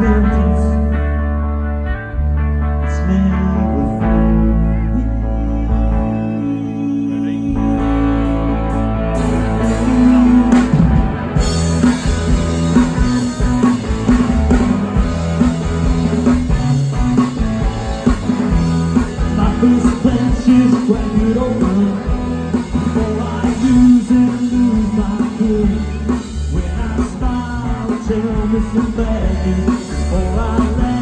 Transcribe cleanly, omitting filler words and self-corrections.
repentance. It's made with my first clench is crack it open before I use and lose my cool. When I smile, tell me some bad news before I let